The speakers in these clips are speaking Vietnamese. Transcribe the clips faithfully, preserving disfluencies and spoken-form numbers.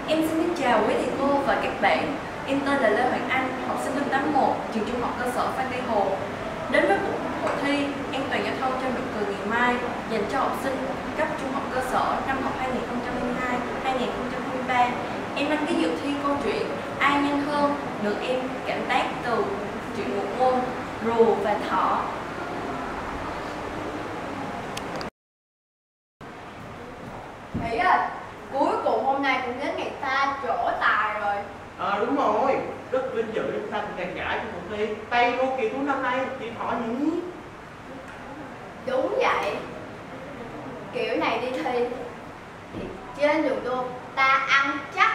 Em xin kính chào quý thầy cô và các bạn. Em tên là Lê Hoàng Anh, học sinh lớp tám mốt, trường trung học cơ sở Phan Tây Hồ. Đến với cuộc thi An toàn giao thông cho nụ cười ngày mai dành cho học sinh cấp trung học cơ sở năm học hai nghìn không trăm hai mươi hai hai nghìn không trăm hai mươi ba. Em đăng ký dự thi câu chuyện Ai nhanh hơn, được em cảm tác từ truyện ngụ ngôn Rùa và Thỏ. Thủy à, cuối cùng hôm nay cũng đến ngày ta trổ tài rồi. À đúng rồi, rất vinh dự chúng ta cùng đạt giải trong cuộc thi Tây Đô kỳ thú năm nay, chị Thỏ nhỉ? Đúng vậy. Kiểu này đi thi thì trên đường đua ta ăn chắc.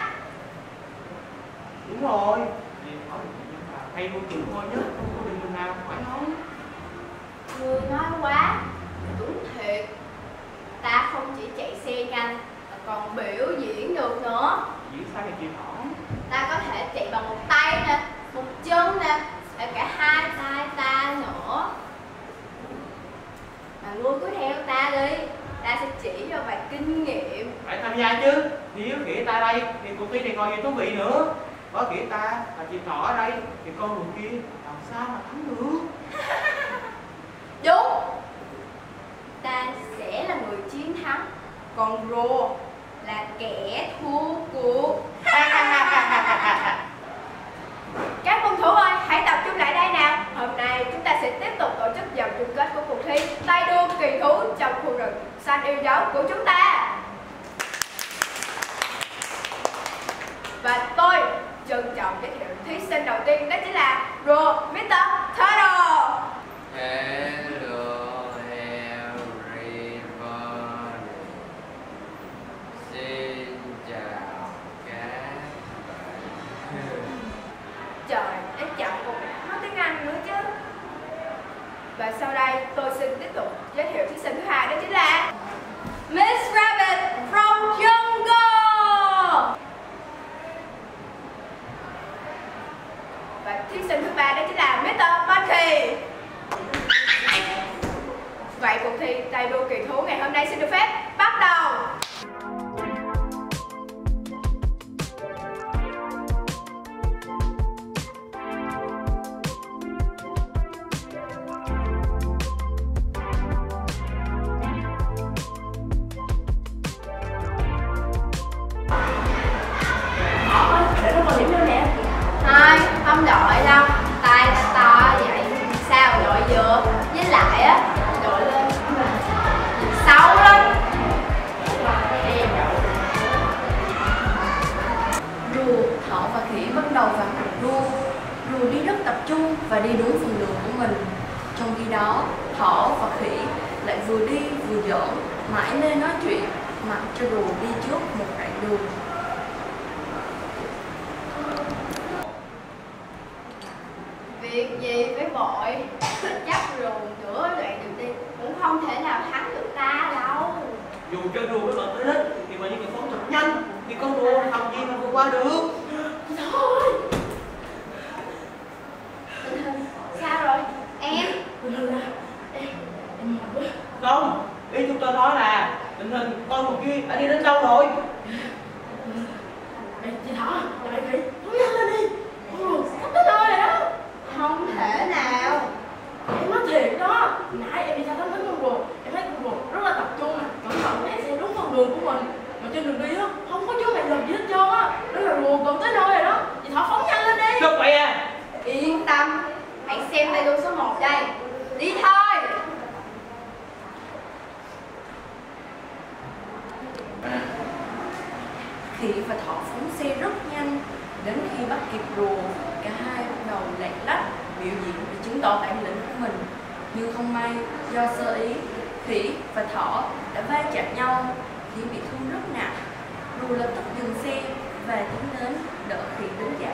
Đúng rồi, chị Thỏ là hay đua chịu thôi nhé, không có đường đường nào phải nói. Ngươi nói quá, đúng thiệt. Ta không chỉ chạy xe nhanh mà còn biểu diễn được nữa. Diễn sao thì chị Thỏ? Ta có thể chạy bằng một tay nè, một chân nè, và cả hai tay ta nữa. Mà ngươi cứ theo ta đi, ta sẽ chỉ cho vài kinh nghiệm. Phải tham gia chứ, nếu nghĩa ta đây thì cuộc thi này còn gì thú vị nữa. Có nghĩa ta và chị Thỏ ở đây thì con đường kia làm sao mà thắng được? Đúng, ta sẽ là người chiến thắng, còn rùa là kẻ thua cuộc. Các cung thủ ơi, hãy tập trung lại đây nào. Hôm nay chúng ta sẽ tiếp tục tổ chức vòng chung kết của cuộc thi tay đua kỳ thú trong khu rừng xanh yêu dấu của chúng ta. Và tôi trân trọng giới thiệu thí sinh đầu tiên, đó chính là rùa mít tơ Turtle. Hello everybody. Xin chào các bạn. Trời, em chậm cùng nói tiếng Anh nữa chứ. Và sau đây tôi xin tiếp tục giới thiệu thí sinh thứ hai, đó chính là Miss Rabbit from Jungle. Và thí sinh thứ ba đó chính là mít tơ Monkey. Vậy cuộc thi tay đua kỳ thú ngày hôm nay xin được phép bắt đầu. Để nó còn điểm nữa nè. Thôi, không đội đâu. Tay ta to vậy sao đội vừa. Với lại á, đội lên xấu lắm. Rùa, Thỏ và Khỉ bắt đầu vào cuộc đua. Rùa đi rất tập trung và đi đúng phần đường của mình. Trong khi đó, Thỏ và Khỉ lại vừa đi vừa giỡn, mãi mê nói chuyện, mặc cho rùa đi trước một đoạn đường. Việc gì phải vội. Chắc rùa nửa đoạn đường đi cũng không thể nào thắng được ta đâu. Dù cho rùa có lợi tới hết thì mà những người phóng thật nhanh thì con rùa làm gì mà vượt qua được. Thôi. Tình hình sao rồi em? Tình hình là em em mệt quá. Không, ý chúng tôi nói là tình hình con rùa kia đã đi đến đâu rồi? Ê, chị Thỏ, là bạn Khỉ, nói nhanh lên đi. Con rùa sắp tới nơi rồi đó. Không thể nào. Em nói thiệt đó, nãy em đi xa thám thính con rùa, em thấy con rùa rất là tập trung, cẩn thận để xe đúng con đường của mình. Mà trên đường đi á, không có chướng ngại vật gì hết trơn á. Đó là rùa gần tới nơi rồi đó. Chị Thỏ phóng nhanh lên đi. Được vậy à? Yên tâm, hãy xem tay đua số một đây. Đi thôi. Khỉ và Thỏ phóng xe rất nhanh. Đến khi bắt kịp rùa, cả hai bắt đầu lạng lách biểu diễn để chứng tỏ bản lĩnh của mình. Nhưng không may, do sơ ý, Khỉ và Thỏ đã va chạm nhau, Khỉ bị thương rất nặng. Rùa lập tức dừng xe và tiến đến đỡ Khỉ đứng dậy.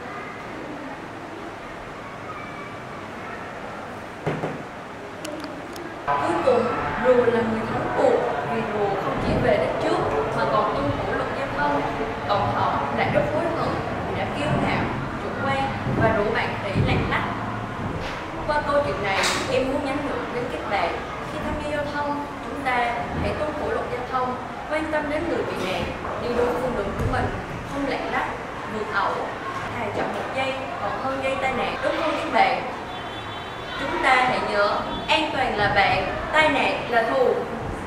Cuối cùng, rùa là người thắng cuộc vì rùa không chỉ về đến trước mà còn tuân thủ luật giao thông. Còn Thỏ lại rất hối hận vì đã kiêu ngạo, chủ quan và rủ bạn Khỉ lạng lách. Qua câu chuyện này, em muốn nhắn nhủ đến các bạn, khi tham gia giao thông, ta hãy tuân thủ luật giao thông, quan tâm đến người bị nạn, đi đúng con đường của mình, không lạng lách, vượt ẩu. Thà chậm một giây còn hơn gây tai nạn, đúng không các bạn? Chúng ta hãy nhớ, an toàn là bạn, tai nạn là thù.